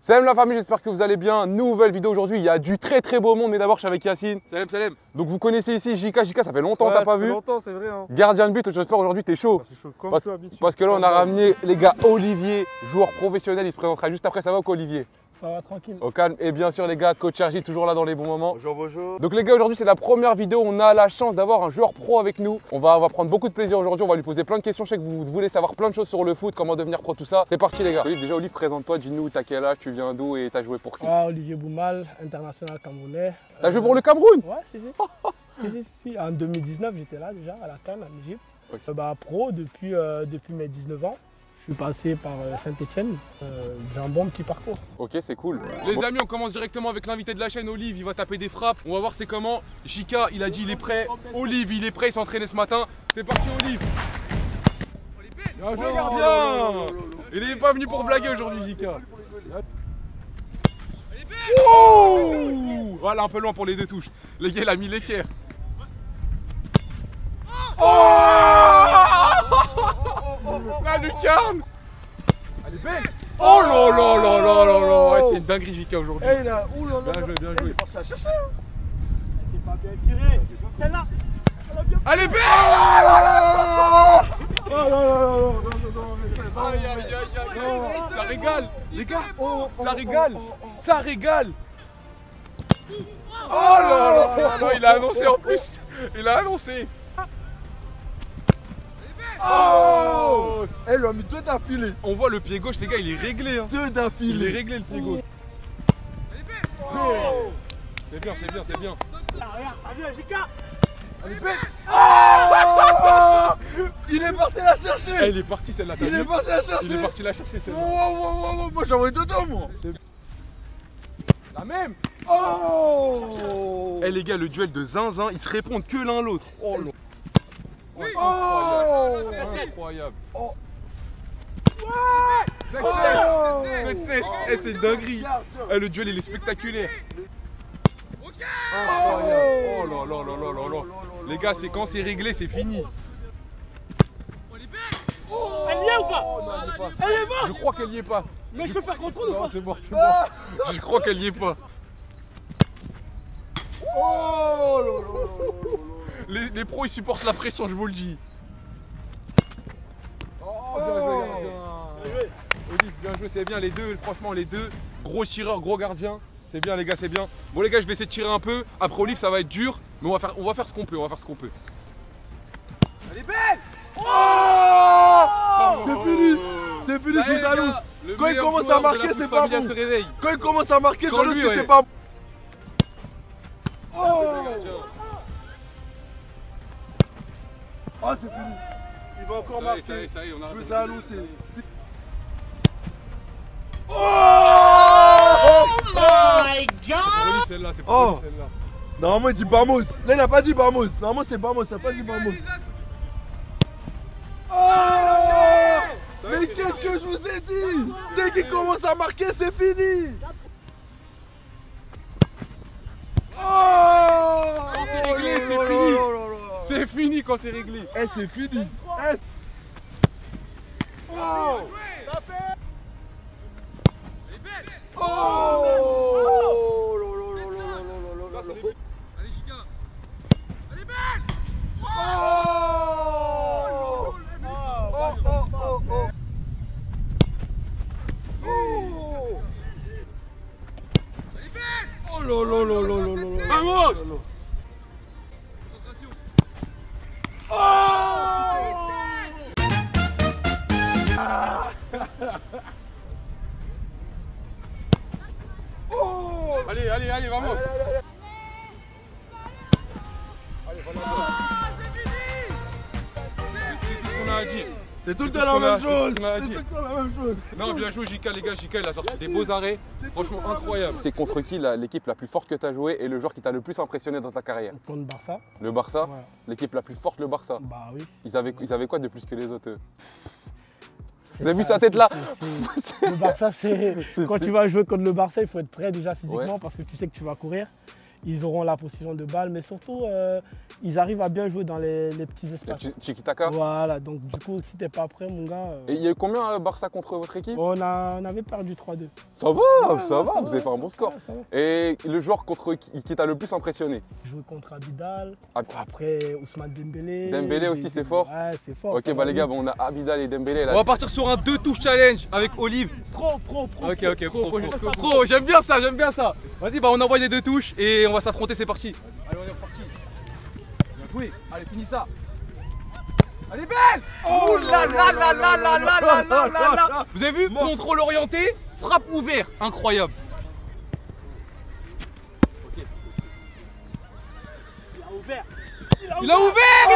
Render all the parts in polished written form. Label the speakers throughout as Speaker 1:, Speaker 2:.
Speaker 1: Salam la famille, j'espère que vous allez bien. Nouvelle vidéo aujourd'hui, il y a du très beau monde, mais d'abord je suis avec Yacine.
Speaker 2: Salam, salam.
Speaker 1: Donc vous connaissez ici Jika, ça fait longtemps que t'as pas vu.
Speaker 2: Ça fait longtemps, c'est vrai. Hein.
Speaker 1: Gardien de but, j'espère aujourd'hui t'es chaud.
Speaker 2: Je suis chaud, comme
Speaker 1: Parce,
Speaker 2: toi, habitué.
Speaker 1: parce que là on a ramené les gars Olivier, joueur professionnel, il se présentera juste après, ça va ou quoi Olivier?
Speaker 3: Ça va tranquille.
Speaker 1: Au calme. Et bien sûr les gars, coach RJ toujours là dans les bons moments.
Speaker 2: Bonjour, bonjour.
Speaker 1: Donc les gars, aujourd'hui c'est la première vidéo, on a la chance d'avoir un joueur pro avec nous. On va prendre beaucoup de plaisir aujourd'hui, on va lui poser plein de questions. Je sais que vous voulez savoir plein de choses sur le foot, comment devenir pro, tout ça. C'est parti les gars. Déjà Olivier, présente-toi, dis-nous t'as quel âge, tu viens d'où et t'as joué pour qui?
Speaker 3: Olivier Boumal, international camerounais.
Speaker 1: T'as joué pour le Cameroun?
Speaker 3: Ouais, si. En 2019, j'étais là déjà à la CAN en Égypte.
Speaker 1: Okay.
Speaker 3: Pro depuis mes 19 ans. Je suis passé par Saint-Etienne, j'ai un bon petit parcours.
Speaker 1: Ok, c'est cool.
Speaker 2: Les amis, on commence directement avec l'invité de la chaîne, Olive. Il va taper des frappes. On va voir c'est comment. Jika, il a dit il est prêt. Olive, il est prêt, il s'est entraîné ce matin. C'est parti, Olive. Bien joué, gardien. Il n'est pas venu pour blaguer aujourd'hui, Jika. Oh, voilà, un peu loin pour les deux touches. Les gars, il a mis l'équerre. La lucarne. Elle est belle. Oh là là là là là là. Ouais, c'est une dinguerie JK aujourd'hui. Bien joué, bien joué.
Speaker 3: Elle pas bien tirée. Celle-là.
Speaker 2: Elle est belle. Aïe aïe aïe aïe. Ça régale. Les gars, ça régale. Ça régale. Oh là là là. Il a annoncé en plus. Il a annoncé. Oh!
Speaker 4: Elle lui a mis deux d'affilée.
Speaker 2: On voit le pied gauche, les gars, il est réglé. Hein.
Speaker 4: Deux d'affilée.
Speaker 2: Il est réglé le pied gauche. Oh! C'est bien, c'est bien, c'est bien.
Speaker 3: Regarde, ça vient, Jika.
Speaker 2: Elle est belle.
Speaker 4: Oh! Il est parti la chercher.
Speaker 2: Elle est partie celle-là.
Speaker 4: Il est parti la chercher.
Speaker 2: Il est parti la chercher celle-là.
Speaker 4: Wow. Moi j'en ai dedans moi.
Speaker 2: La même.
Speaker 4: Oh!
Speaker 2: Eh les gars, le duel de zinzin, ils se répondent que l'un l'autre. Oh là. Ouais, incroyable.
Speaker 4: Oh.
Speaker 2: Ouais. 7-7. Eh, c'est une dinguerie. Eh, le duel il est spectaculaire. Incroyable. Oh là là là là là là. Les gars, c'est quand c'est réglé, c'est fini.
Speaker 3: Elle y est ou pas? Elle est morte.
Speaker 2: Je crois qu'elle y est pas.
Speaker 3: Mais je peux faire contrôle ou pas?
Speaker 2: C'est bon. Je crois qu'elle y est pas.
Speaker 4: Oh!
Speaker 2: Les pros ils supportent la pression, je vous le dis. Oh, bien joué, gardien. Olive, bien joué, c'est bien les deux, franchement les deux. Gros tireur, gros gardien. C'est bien les gars, c'est bien. Bon les gars, je vais essayer de tirer un peu. Après Olive, ça va être dur, mais on va faire ce qu'on peut, Elle est belle.
Speaker 4: Oh! C'est fini, je vous annonce.
Speaker 2: Le
Speaker 4: Quand il
Speaker 2: meilleur
Speaker 4: commence à
Speaker 2: joueur de
Speaker 4: marquer,
Speaker 2: la
Speaker 4: c'est
Speaker 2: pousse
Speaker 4: pas
Speaker 2: familiale
Speaker 4: bon.
Speaker 2: se réveille.
Speaker 4: Quand il commence à marquer,
Speaker 2: Quand
Speaker 4: j'annonce
Speaker 2: lui,
Speaker 4: que
Speaker 2: ouais.
Speaker 4: c'est pas bon. Oh, c'est fini. Il va encore marquer.
Speaker 2: Ça y est, on a
Speaker 4: Je vous ai annoncé.
Speaker 2: Olive, celle-là, c'est pas
Speaker 4: Oh.
Speaker 2: celle-là.
Speaker 4: Normalement, il dit Bamos. Là, il n'a pas dit Bamos. Normalement, c'est Bamos. Il n'a pas dit Bamos. Oh! Mais qu'est-ce que je vous ai dit? Dès qu'il commence à marquer, c'est fini. Oh!
Speaker 2: Quand c'est réglé, c'est fini. C'est fini quand c'est réglé.
Speaker 4: Eh, c'est fini. Eh. Oh! Oh!
Speaker 2: Allez Jika. Elle est belle. Elle est belle.
Speaker 4: Oh là là.
Speaker 2: Vamos. Allez, vamos. Allez, voilà. C'est tout ce qu'on a à dire.
Speaker 4: C'est tout le temps la même chose.
Speaker 2: C'est tout ce qu'on a à
Speaker 4: C'est tout
Speaker 2: dire.
Speaker 4: le temps la même chose.
Speaker 2: Non, bien joué Jika, les gars. Jika, il a sorti des beaux arrêts. Franchement, incroyable.
Speaker 1: C'est contre qui l'équipe la plus forte que tu as joué et le joueur qui t'a le plus impressionné dans ta carrière?
Speaker 3: Contre Barça.
Speaker 1: Le Barça?
Speaker 3: Ouais.
Speaker 1: L'équipe la plus forte, le Barça?
Speaker 3: Bah oui.
Speaker 1: Ils avaient quoi de plus que les autres eux?
Speaker 3: C'est
Speaker 1: Vous avez vu
Speaker 3: ça,
Speaker 1: sa tête là?
Speaker 3: Le Barça, c'est. Quand tu vas jouer contre le Barça, il faut être prêt déjà physiquement
Speaker 1: Ouais.
Speaker 3: parce que tu sais que tu vas courir. ils auront la possession de balle, mais surtout, ils arrivent à bien jouer dans les petits espaces.
Speaker 1: Tiki-taka.
Speaker 3: Voilà, donc du coup, si t'es pas prêt, mon gars.
Speaker 1: Et il y a eu combien Barça contre votre équipe?
Speaker 3: On avait perdu 3-2.
Speaker 1: Ça va, ça va, vous avez fait un bon score.
Speaker 3: Ça va.
Speaker 1: Et le joueur contre qui t'a le plus impressionné?
Speaker 3: Jouer contre Abidal,
Speaker 1: Ah.
Speaker 3: après Ousmane Dembélé.
Speaker 1: Dembélé aussi, c'est fort.
Speaker 3: Ouais, c'est fort.
Speaker 1: Ok, bah les gars, on a Abidal et Dembélé là.
Speaker 2: On va partir sur un 2 touches challenge avec Olive.
Speaker 3: Pro.
Speaker 2: Ok, pro, j'aime bien ça. Vas-y, bah on envoie les 2 touches et on va s'affronter, c'est parti. Allez, on est reparti. Bien joué, allez, finis ça. Allez, belle. Oh là là là là là là là là là. Vous avez vu? Contrôle orienté, frappe ouvert, incroyable. Ok. Il a ouvert.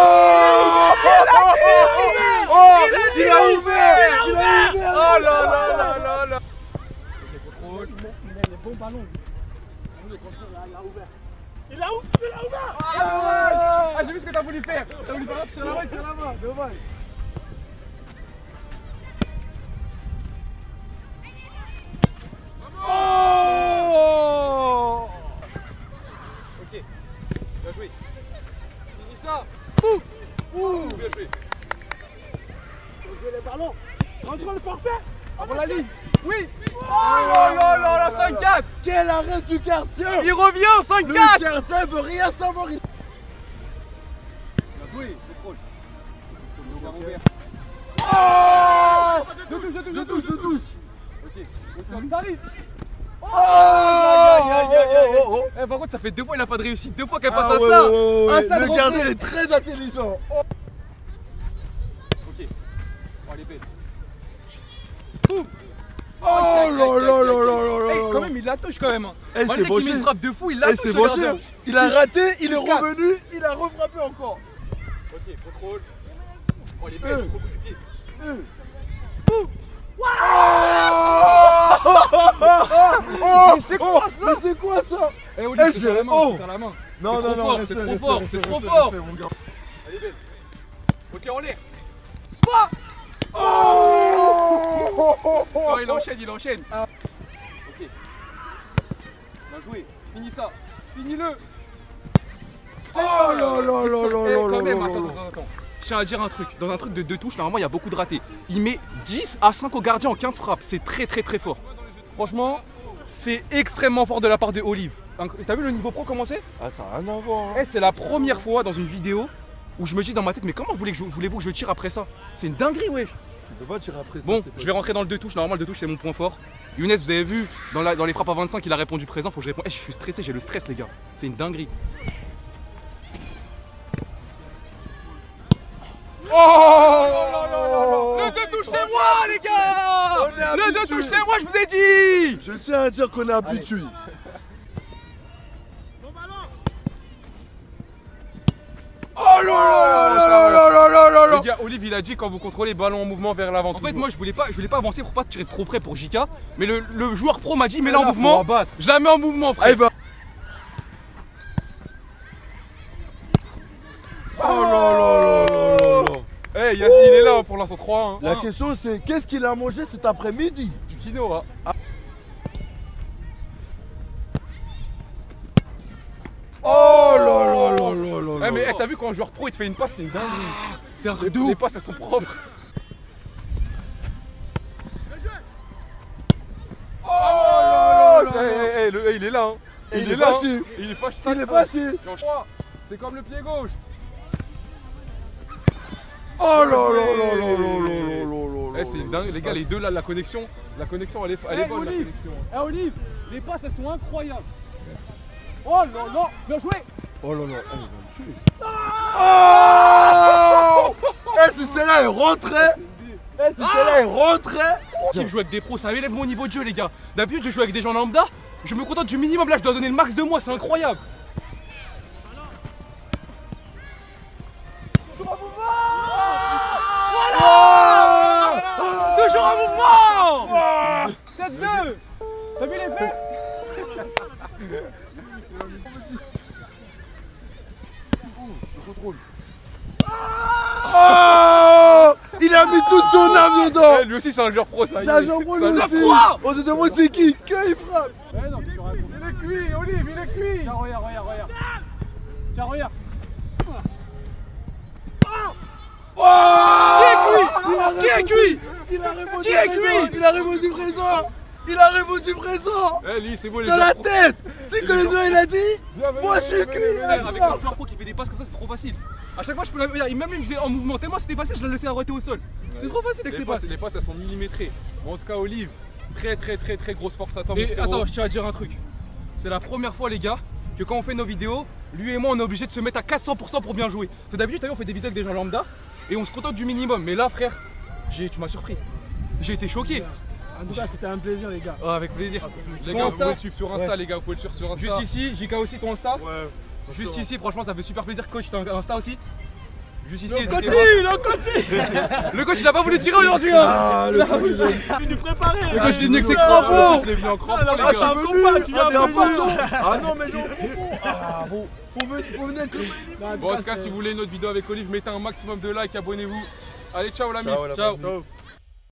Speaker 2: Oh là là là là là. Contrôle.
Speaker 3: Les bons ballons. Il a ouvert.
Speaker 2: Ah, j'ai vu ce que t'as voulu faire. T'as voulu faire sur la main, dommage. Oh. Ok, bien joué. Finis ça. Bien joué.
Speaker 3: Les ballons. Contrôle parfait.
Speaker 2: Avant la ligne. Oui. Oh là là là là, 5-4.
Speaker 4: Quel arrêt du gardien!
Speaker 2: Il revient, 5-4.
Speaker 4: Le gardien veut rien savoir.
Speaker 2: Bien joué, contrôle.
Speaker 4: Oh!
Speaker 2: Deux touches. Ok, ça arrive. Eh, par contre, ça fait 2 fois il a pas de réussite, 2 fois qu'elle passe à ça. Un sale
Speaker 4: Le gardien
Speaker 2: rentré.
Speaker 4: il est très intelligent. Oh.
Speaker 2: Ok, oh, elle est belle.
Speaker 4: Oh là là là là là
Speaker 2: Eh,
Speaker 4: là.
Speaker 2: quand même, il la touche quand même. Hein.
Speaker 4: Eh,
Speaker 2: Malgré
Speaker 4: c'est
Speaker 2: qu'il met
Speaker 4: vengé.
Speaker 2: une frappe de fou, il la
Speaker 4: Eh,
Speaker 2: touche.
Speaker 4: c'est
Speaker 2: le
Speaker 4: vengé.
Speaker 2: gardien.
Speaker 4: Il a raté, il est
Speaker 2: 6-4.
Speaker 4: revenu, il a refrappé encore.
Speaker 2: Ok, contrôle. Oh, elle est belle, gros coup du pied.
Speaker 4: Mais c'est quoi ça? Mais c'est quoi ça?
Speaker 2: Eh, Olivier,
Speaker 4: Eh,
Speaker 2: c'est
Speaker 4: j'ai-
Speaker 2: la main,
Speaker 4: oh.
Speaker 2: c'est la main.
Speaker 4: Non,
Speaker 2: C'est
Speaker 4: non,
Speaker 2: trop
Speaker 4: non,
Speaker 2: fort,
Speaker 4: restez,
Speaker 2: c'est trop
Speaker 4: restez,
Speaker 2: fort,
Speaker 4: restez,
Speaker 2: c'est trop
Speaker 4: restez,
Speaker 2: fort.
Speaker 4: restez, mon gars.
Speaker 2: Elle est belle. Ok, en l'air. Oh, il enchaîne. Ok. Bien joué. Finis ça. Finis-le.
Speaker 4: Oh là là là là
Speaker 2: Quand
Speaker 4: là
Speaker 2: même,
Speaker 4: là
Speaker 2: attends.
Speaker 4: là.
Speaker 2: Je tiens à dire un truc. Dans un truc de 2 touches, normalement, il y a beaucoup de ratés. Il met 10 à 5 au gardien en 15 frappes. C'est très fort. Franchement, c'est extrêmement fort de la part de Olive. T'as vu le niveau pro comment c'est?
Speaker 4: Ah, ça n'a rien à voir.
Speaker 2: Eh, c'est la première fois dans une vidéo où je me dis dans ma tête, mais comment voulez-vous que je tire après ça? C'est une dinguerie, wesh.
Speaker 4: Tu peux pas tirer après ça.
Speaker 2: Bon,
Speaker 4: c'est pas-
Speaker 2: je vais rentrer dans le 2 touches. Normalement, le 2 touches, c'est mon point fort. Younes, vous avez vu, dans les frappes à 25, il a répondu présent. Faut que je réponde. Eh, je suis stressé, j'ai le stress, les gars. C'est une dinguerie. Oh, le 2 touches, c'est moi, les gars.
Speaker 4: On est
Speaker 2: Le 2
Speaker 4: habitués.
Speaker 2: touches, c'est moi, je vous ai dit.
Speaker 4: Je tiens à dire qu'on est habitué. Oh là là là là là là là là.
Speaker 2: Le gars, Olive, il a dit quand vous contrôlez ballon en mouvement vers l'avant. En fait, moi, je voulais pas avancer pour pas tirer trop près pour JK. Mais le joueur pro m'a dit, mets-la en mouvement. Je la mets en mouvement, frère.
Speaker 4: Allez, va. Oh là là là là là.
Speaker 2: Eh, Yassine, il est là pour l'instant 3-1.
Speaker 4: La question c'est qu'est-ce qu'il a mangé cet après-midi?
Speaker 2: Du quinoa.
Speaker 4: Oh là là là là là.
Speaker 2: Eh, mais t'as vu quand un joueur pro il te fait une passe, c'est une dinguerie. C'est un truc de ouf. Les passes, elles sont propres.
Speaker 4: Oh là là là.
Speaker 2: Il est là. Hein.
Speaker 4: Il est fâché.
Speaker 2: Il est fâché.
Speaker 4: Il est fâché.
Speaker 2: C'est comme le pied gauche.
Speaker 4: Oh là là là là là là là.
Speaker 2: Eh, c'est une dingue, les gars, les deux là, la connexion elle est bonne. La connexion.
Speaker 3: Eh Olive, les passes elles sont incroyables. Oh là là, bien joué.
Speaker 4: Oh là là. Oh. Eh, si celle-là est rentrée. Eh, si celle-là est rentrée.
Speaker 2: Qui joue avec des pros, ça élève mon niveau de jeu, les gars. D'habitude, je joue avec des gens lambda. Je me contente du minimum, là, je dois donner le max de moi, c'est incroyable. Toujours un mouvement. 7-2. T'as vu l'effet?
Speaker 4: Oh. Il a mis toute son âme dedans.
Speaker 2: Eh, lui aussi c'est un joueur pro ça.
Speaker 4: C'est un joueur pro,
Speaker 2: C'est un
Speaker 4: lui
Speaker 2: joueur
Speaker 4: aussi.
Speaker 2: pro.
Speaker 4: On se demande c'est qui il frappe.
Speaker 2: Il est cuit, Olive, il est cuit.
Speaker 5: Tiens, regarde. Tiens, regarde.
Speaker 4: Qui est cuit? Qui est cuit? Il a répondu présent. Il a répondu présent.
Speaker 2: Eh, lui c'est beau les
Speaker 4: Dans
Speaker 2: joueurs
Speaker 4: la
Speaker 2: pro.
Speaker 4: tête. Tu sais que le joueur il a dit moi je suis cuit.
Speaker 5: Avec un joueur pro qui fait des passes comme ça, c'est trop facile. À chaque fois, je peux la. Regarde, même il me faisait en mouvement tellement c'était facile, je le laissais arrêter au sol. C'est trop facile avec ces passes.
Speaker 2: Les passes elles sont millimétrées. Bon, en tout cas Olive, très grosse force à toi.
Speaker 5: Et attends, je tiens à dire un truc. C'est la première fois, les gars, que quand on fait nos vidéos, lui et moi, on est obligé de se mettre à 400% pour bien jouer. Parce que d'habitude, t'as vu, on fait des vidéos avec des gens lambda et on se contente du minimum. Mais là, frère, tu m'as surpris. J'ai été choqué.
Speaker 3: En tout cas, c'était un plaisir, les gars.
Speaker 5: Oh, avec plaisir.
Speaker 2: Les
Speaker 5: Ton
Speaker 2: gars, vous
Speaker 5: Insta
Speaker 2: pouvez le suivre sur Insta, les gars, vous pouvez le suivre sur Insta.
Speaker 5: Juste ici, JK aussi, ton Insta.
Speaker 2: Ouais.
Speaker 5: Juste ici, franchement, ça fait super plaisir. Coach, t'as un Insta aussi. Juste ici,
Speaker 3: Le
Speaker 5: Le coach, il a pas voulu tirer aujourd'hui. Hein.
Speaker 4: Le coach
Speaker 3: Tu nous préparer.
Speaker 5: Le coach, il est venu avec ses crampons.
Speaker 2: Il est venu en crampon, les
Speaker 3: Ah, c'est
Speaker 2: gars.
Speaker 3: un combat, tu viens
Speaker 4: c'est un
Speaker 3: de
Speaker 4: poteau. Ah non mais j'en comprends. Ah bon. Faut venir avec le
Speaker 2: Bon, en tout cas, si vous voulez une autre vidéo avec Olive, mettez un maximum de likes, abonnez-vous. Allez, ciao l'ami.
Speaker 4: Ciao.